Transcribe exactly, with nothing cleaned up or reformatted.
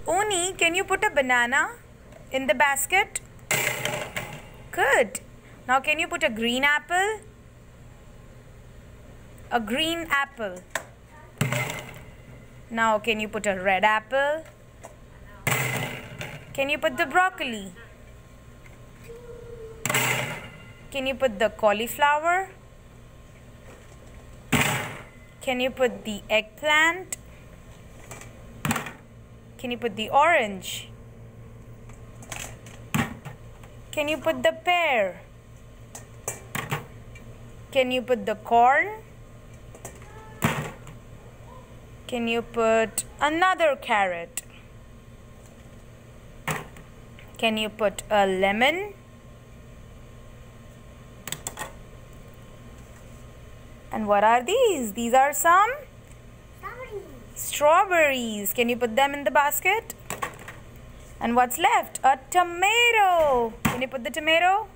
Oni, can you put a banana in the basket? Good. Now can you put a green apple? A green apple. Now can you put a red apple? Can you put the broccoli? Can you put the cauliflower? Can you put the eggplant? Can you put the orange? Can you put the pear? Can you put the corn? Can you put another carrot? Can you put a lemon? And what are these? These are some Strawberries. strawberries. Can you put them in the basket? And what's left? A tomato. Can you put the tomato?